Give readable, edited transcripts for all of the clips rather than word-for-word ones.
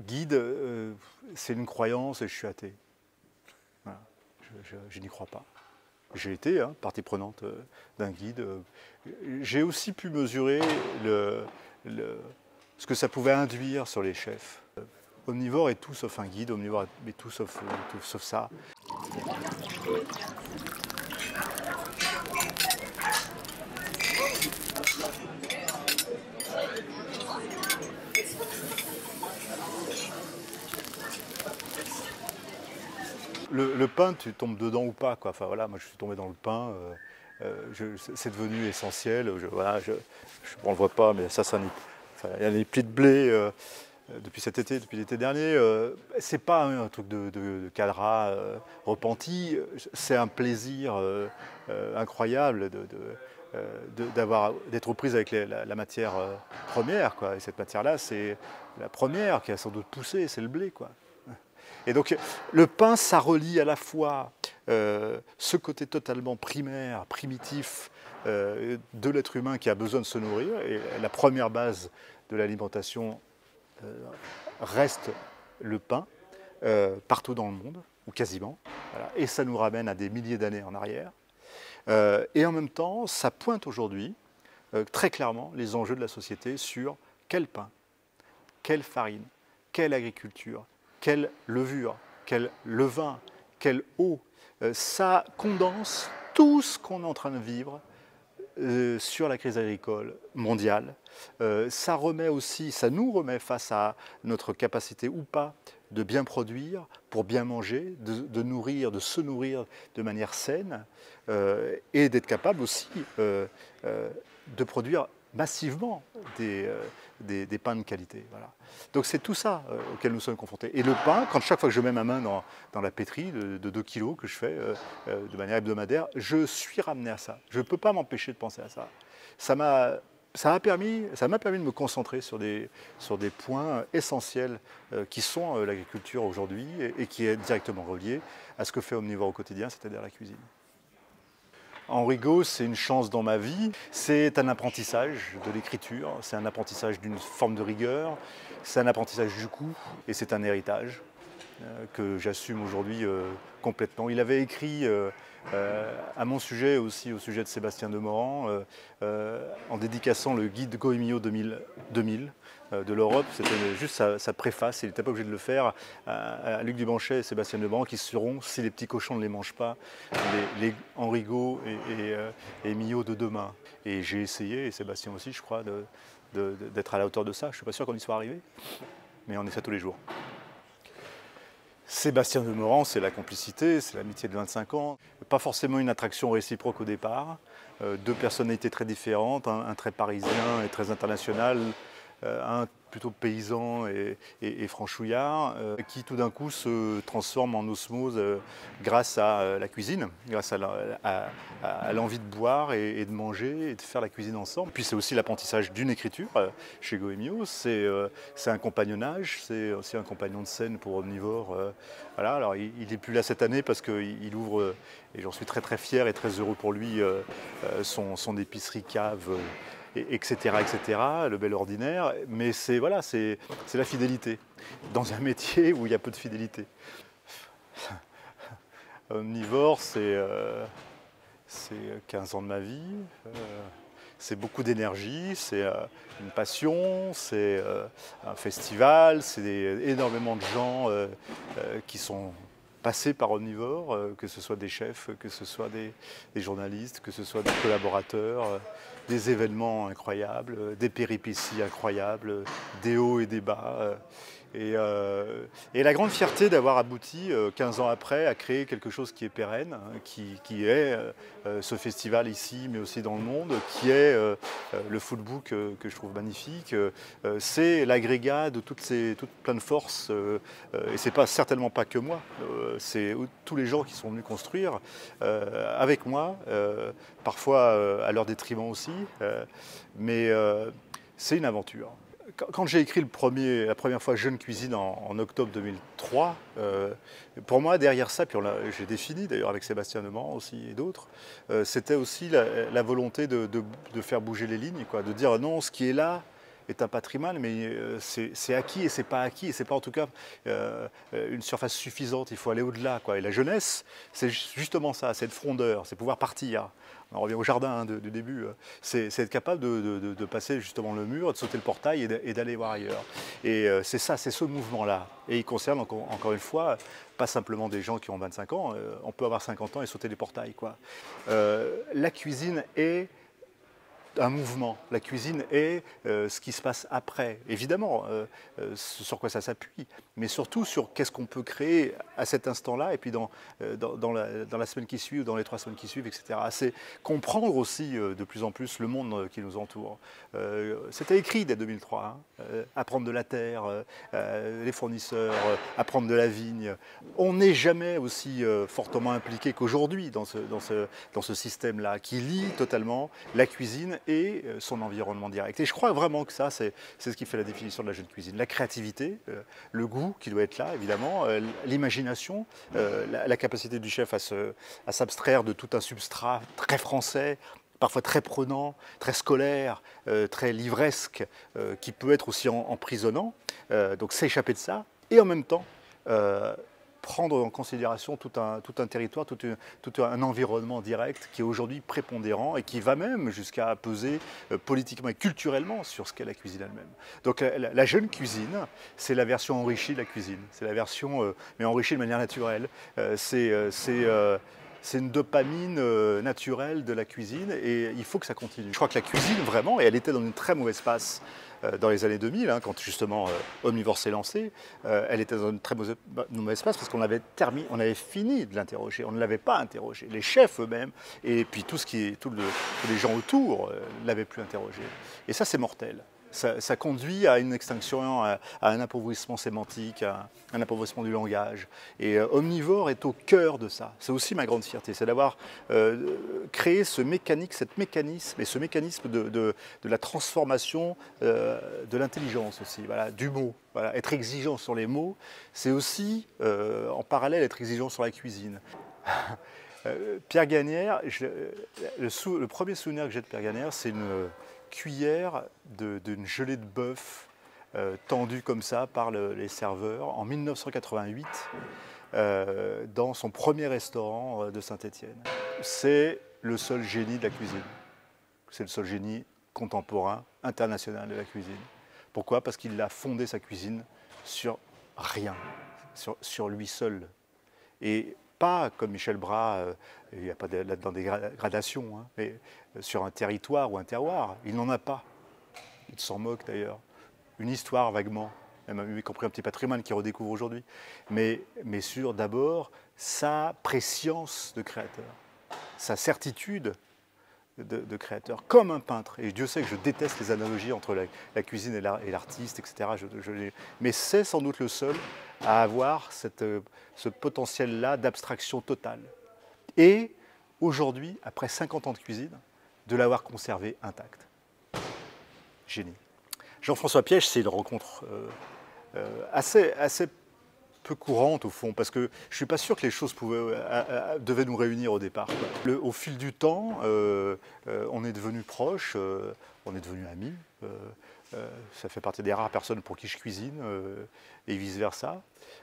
guide, c'est une croyance et je suis athée. Voilà. Je n'y crois pas. J'ai été partie prenante d'un guide. J'ai aussi pu mesurer ce que ça pouvait induire sur les chefs. Omnivore est tout sauf un guide, omnivore est tout sauf ça. Le pain, tu tombes dedans ou pas, quoi. Enfin voilà, moi je suis tombé dans le pain. C'est devenu essentiel. Voilà, on ne le voit pas, mais ça il y a des plis de blé depuis cet été, depuis l'été dernier. C'est pas un truc de cadra repenti. C'est un plaisir incroyable d'être aux prises avec la matière première, quoi. Et cette matière-là, c'est la première qui a sans doute poussé, c'est le blé, quoi. Et donc le pain, ça relie à la fois ce côté totalement primaire, primitif de l'être humain qui a besoin de se nourrir, et la première base de l'alimentation reste le pain, partout dans le monde, ou quasiment, voilà. Et ça nous ramène à des milliers d'années en arrière. Et en même temps, ça pointe aujourd'hui très clairement les enjeux de la société sur quel pain, quelle farine, quelle agriculture, quelle levure, quel levain, quelle eau. Ça condense tout ce qu'on est en train de vivre sur la crise agricole mondiale. Ça nous remet face à notre capacité ou pas de bien produire, pour bien manger, de se nourrir de manière saine, et d'être capable aussi de produire massivement des pains de qualité. Voilà. Donc c'est tout ça auquel nous sommes confrontés. Et le pain, chaque fois que je mets ma main dans la pétrie de 2 kilos que je fais de manière hebdomadaire, je suis ramené à ça. Je ne peux pas m'empêcher de penser à ça. Ça m'a permis de me concentrer sur des points essentiels qui sont l'agriculture aujourd'hui et qui est directement relié à ce que fait Omnivore au quotidien, c'est-à-dire la cuisine. Enrigo, c'est une chance dans ma vie. C'est un apprentissage de l'écriture, c'est un apprentissage d'une forme de rigueur, c'est un apprentissage du coup, et c'est un héritage que j'assume aujourd'hui complètement. Il avait écrit à mon sujet, aussi au sujet de Sébastien Demorand, en dédicaçant le guide Goemio 2000 de l'Europe. C'était juste sa préface, il n'était pas obligé de le faire, à Luc Dubanchet et Sébastien Demorand, qui seront, si les petits cochons ne les mangent pas, les Enrigo et Mio de demain. Et j'ai essayé, et Sébastien aussi, je crois, d'être à la hauteur de ça. Je ne suis pas sûr qu'on y soit arrivé, mais on essaie tous les jours. Sébastien Demorand, c'est la complicité, c'est l'amitié de 25 ans. Pas forcément une attraction réciproque au départ. 2 personnalités très différentes, un très parisien et très international, un plutôt paysan et franchouillard, qui tout d'un coup se transforme en osmose grâce à la cuisine, grâce à l'envie de boire et de manger et de faire la cuisine ensemble. Puis c'est aussi l'apprentissage d'une écriture chez Goemio, c'est un compagnonnage, c'est aussi un compagnon de scène pour Omnivore. Voilà. Alors il n'est plus là cette année parce qu'il ouvre, et j'en suis très très fier et très heureux pour lui, son épicerie cave, etc., le bel ordinaire, mais c'est la fidélité, dans un métier où il y a peu de fidélité. Omnivore, c'est 15 ans de ma vie, c'est beaucoup d'énergie, c'est une passion, c'est un festival, c'est énormément de gens qui sont passés par Omnivore, que ce soit des chefs, que ce soit des journalistes, que ce soit des collaborateurs, des événements incroyables, des péripéties incroyables, des hauts et des bas. Et la grande fierté d'avoir abouti, 15 ans après, à créer quelque chose qui est pérenne, qui est ce festival ici, mais aussi dans le monde, qui est le footbook que je trouve magnifique. C'est l'agrégat de toutes plein de forces, et c'est certainement pas que moi, c'est tous les gens qui sont venus construire avec moi, parfois à leur détriment aussi, mais c'est une aventure. Quand j'ai écrit la première fois Jeune Cuisine en octobre 2003, pour moi, derrière ça, puis j'ai défini d'ailleurs avec Sébastien Demorand aussi et d'autres, c'était aussi la volonté de faire bouger les lignes, quoi, de dire non, ce qui est là, est un patrimoine, mais c'est acquis et c'est pas acquis, et c'est pas en tout cas une surface suffisante, il faut aller au-delà, quoi. Et la jeunesse, c'est justement ça, c'est être frondeur, c'est pouvoir partir. On revient au jardin hein, du début, c'est être capable de passer justement le mur, de sauter le portail et d'aller voir ailleurs. Et c'est ça, c'est ce mouvement-là. Et il concerne encore une fois, pas simplement des gens qui ont 25 ans, on peut avoir 50 ans et sauter les portails, quoi. La cuisine est un mouvement. La cuisine est ce qui se passe après. Évidemment, sur quoi ça s'appuie, mais surtout sur qu'est-ce qu'on peut créer à cet instant-là, et puis dans la semaine qui suit ou dans les 3 semaines qui suivent, etc. C'est comprendre aussi de plus en plus le monde qui nous entoure. C'était écrit dès 2003, hein, apprendre de la terre, les fournisseurs, apprendre de la vigne. On n'est jamais aussi fortement impliqué qu'aujourd'hui dans ce système-là, qui lie totalement la cuisine et son environnement direct. Et je crois vraiment que ça, c'est ce qui fait la définition de la jeune cuisine. La créativité, le goût qui doit être là, évidemment, l'imagination, la capacité du chef à s'abstraire de tout un substrat très français, parfois très prenant, très scolaire, très livresque, qui peut être aussi emprisonnant. Donc s'échapper de ça, et en même temps, prendre en considération tout un territoire, tout un environnement direct qui est aujourd'hui prépondérant et qui va même jusqu'à peser politiquement et culturellement sur ce qu'est la cuisine elle-même. Donc la jeune cuisine, c'est la version enrichie de la cuisine, c'est la version, mais enrichie de manière naturelle. C'est une dopamine naturelle de la cuisine et il faut que ça continue. Je crois que la cuisine, vraiment, et elle était dans une très mauvaise passe dans les années 2000, hein, quand justement Omnivore s'est lancé, elle était dans une très mauvaise passe parce qu'on avait fini de l'interroger, on ne l'avait pas interrogé. Les chefs eux-mêmes, et puis tous les gens autour ne l'avaient plus interrogé. Et ça, c'est mortel. Ça conduit à une extinction, à un appauvrissement sémantique, à un appauvrissement du langage. Et Omnivore est au cœur de ça. C'est aussi ma grande fierté, c'est d'avoir créé ce mécanisme de la transformation de l'intelligence aussi, voilà, du mot. Voilà. Être exigeant sur les mots, c'est aussi en parallèle être exigeant sur la cuisine. Pierre Gagnère, le premier souvenir que j'ai de Pierre Gagnère, c'est une cuillère d'une gelée de bœuf tendue comme ça par les serveurs en 1988 dans son premier restaurant de Saint-Étienne. C'est le seul génie de la cuisine. C'est le seul génie contemporain, international de la cuisine. Pourquoi? Parce qu'il a fondé sa cuisine sur rien, sur lui seul. Et pas comme Michel Bras, il n'y a pas là-dedans des gradations, hein, mais sur un territoire ou un terroir, il n'en a pas. Il s'en moque d'ailleurs. Une histoire vaguement, même y compris un petit patrimoine qu'il redécouvre aujourd'hui, mais sur d'abord sa préscience de créateur, sa certitude de créateur, comme un peintre. Et Dieu sait que je déteste les analogies entre la cuisine et l'artiste, etc. Mais c'est sans doute le seul à avoir ce potentiel-là d'abstraction totale. Et aujourd'hui, après 50 ans de cuisine, de l'avoir conservé intact. Génie. Jean-François Piège, c'est une rencontre assez peu courante au fond, parce que je ne suis pas sûr que les choses devaient nous réunir au départ. Au fil du temps, on est devenus proches, on est devenus amis. Ça fait partie des rares personnes pour qui je cuisine, et vice-versa.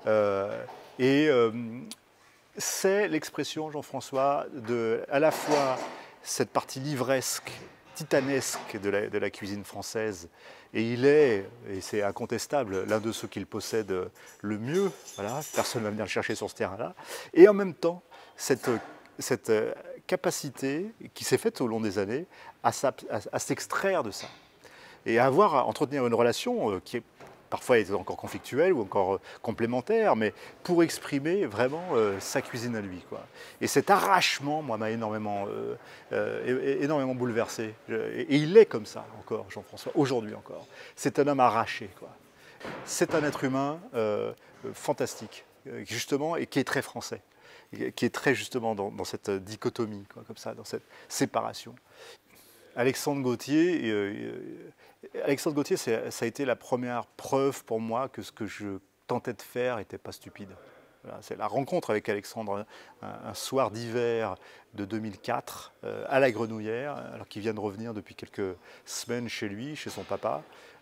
C'est l'expression, Jean-François, à la fois cette partie livresque, titanesque de la cuisine française, et il est, et c'est incontestable, l'un de ceux qui le possède le mieux, voilà, personne ne va venir le chercher sur ce terrain-là, et en même temps, cette capacité qui s'est faite au long des années à s'extraire de ça, et à entretenir une relation qui est parfois est encore conflictuelle ou encore complémentaire, mais pour exprimer vraiment sa cuisine à lui, quoi. Et cet arrachement, moi, m'a énormément bouleversé. Et il est comme ça encore, Jean-François, aujourd'hui encore. C'est un homme arraché, quoi. C'est un être humain fantastique, justement, et qui est très français, qui est très justement dans cette dichotomie, quoi, comme ça, dans cette séparation. Alexandre Gauthier, ça a été la première preuve pour moi que ce que je tentais de faire n'était pas stupide. Voilà, c'est la rencontre avec Alexandre un soir d'hiver de 2004 à la Grenouillère, alors qu'il vient de revenir depuis quelques semaines chez lui, chez son papa.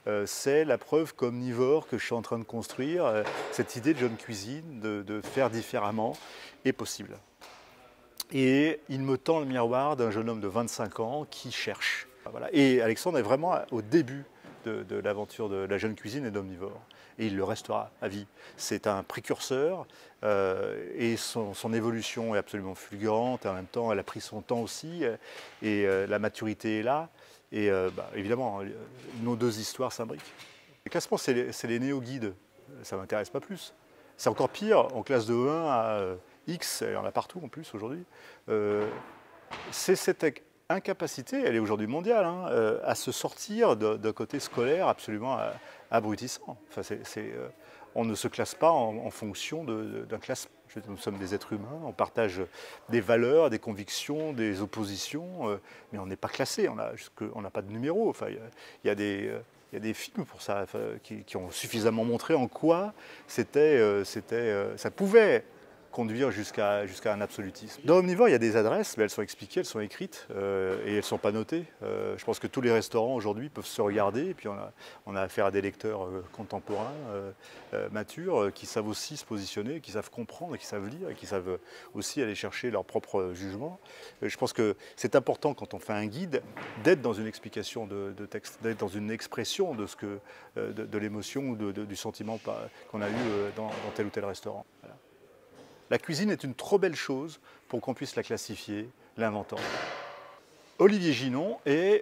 c'est la preuve qu'omnivore que je suis en train de construire, cette idée de jeune cuisine, de faire différemment, est possible. Et il me tend le miroir d'un jeune homme de 25 ans qui cherche. Voilà. Et Alexandre est vraiment au début de l'aventure de la jeune cuisine et d'omnivore. Et il le restera à vie. C'est un précurseur et son évolution est absolument fulgurante. Et en même temps, elle a pris son temps aussi et la maturité est là. Et évidemment, nos deux histoires s'imbriquent. Les classements, c'est les néo-guides. Ça ne m'intéresse pas plus. C'est encore pire, en classe de 1 à X, il y en a partout en plus aujourd'hui. C'est cette incapacité, elle est aujourd'hui mondiale, hein, à se sortir d'un côté scolaire absolument abrutissant. Enfin, on ne se classe pas en fonction d'un classement. Nous sommes des êtres humains, on partage des valeurs, des convictions, des oppositions, mais on n'est pas classé, on n'a pas de numéro. Enfin, il y a des films pour ça qui ont suffisamment montré en quoi ça pouvait conduire jusqu'à un absolutisme. Dans Omnivore, il y a des adresses, mais elles sont expliquées, elles sont écrites et elles ne sont pas notées. Je pense que tous les restaurants aujourd'hui peuvent se regarder, et puis on a affaire à des lecteurs contemporains, matures, qui savent aussi se positionner, qui savent comprendre, qui savent lire, et qui savent aussi aller chercher leur propre jugement. Je pense que c'est important quand on fait un guide d'être dans une explication de texte, d'être dans une expression de l'émotion ou du sentiment qu'on a eu dans tel ou tel restaurant. Voilà. La cuisine est une trop belle chose pour qu'on puisse la classifier, l'inventant. Olivier Ginon est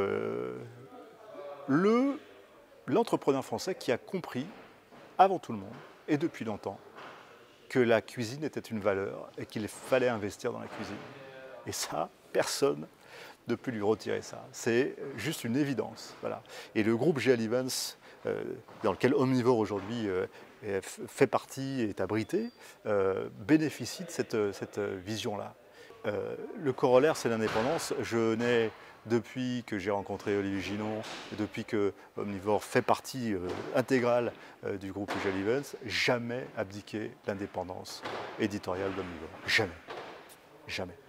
l'entrepreneur français qui a compris, avant tout le monde, et depuis longtemps, que la cuisine était une valeur et qu'il fallait investir dans la cuisine. Et ça, personne ne peut lui retirer ça. C'est juste une évidence. Voilà. Et le groupe G.L. Evans, dans lequel Omnivore aujourd'hui fait partie, est abrité, bénéficie de cette vision-là. Le corollaire, c'est l'indépendance. Je n'ai, depuis que j'ai rencontré Olivier Ginon, depuis que Omnivore fait partie intégrale du groupe G.L. Evans, jamais abdiqué l'indépendance éditoriale d'Omnivore. Jamais. Jamais.